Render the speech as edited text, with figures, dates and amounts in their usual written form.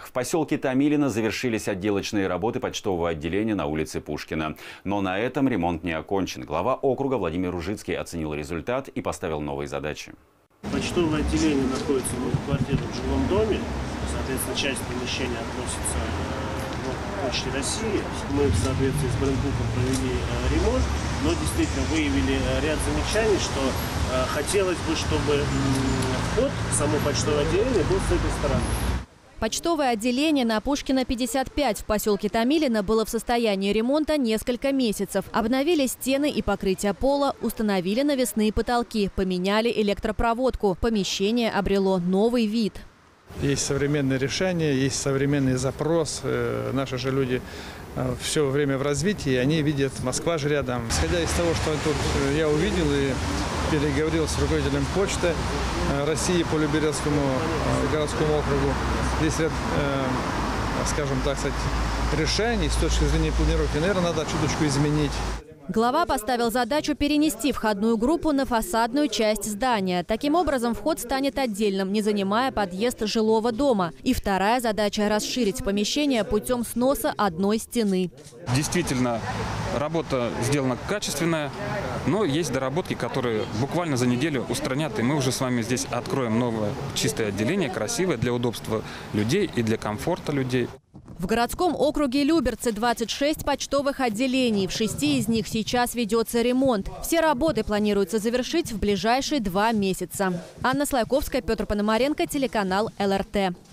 В поселке Томилино завершились отделочные работы почтового отделения на улице Пушкина. Но на этом ремонт не окончен. Глава округа Владимир Ружицкий оценил результат и поставил новые задачи. Почтовое отделение находится в многоквартирном жилом доме. Соответственно, часть помещения относится к Почте России. Мы в соответствии с брендбуком провели ремонт, но действительно выявили ряд замечаний, что хотелось бы, чтобы вход в само почтовое отделение был с этой стороны. Почтовое отделение на Пушкина, 55 в поселке Томилино было в состоянии ремонта несколько месяцев. Обновили стены и покрытие пола, установили навесные потолки, поменяли электропроводку. Помещение обрело новый вид. Есть современные решения, есть современный запрос. Наши же люди все время в развитии, они видят, Москва же рядом. Исходя из того, что тут я увидел и переговорил с руководителем почты России по Люберецкому городскому округу, здесь, скажем так сказать, решений с точки зрения планировки, наверное, надо чуточку изменить. Глава поставил задачу перенести входную группу на фасадную часть здания. Таким образом, вход станет отдельным, не занимая подъезд жилого дома. И вторая задача – расширить помещение путем сноса одной стены. Действительно, работа сделана качественная, но есть доработки, которые буквально за неделю устранят. И мы уже с вами здесь откроем новое чистое отделение, красивое для удобства людей и для комфорта людей. В городском округе Люберцы 26 почтовых отделений. В 6 из них сейчас ведется ремонт. Все работы планируется завершить в ближайшие 2 месяца. Анна Слайковская, Петр Пономаренко, телеканал ЛРТ.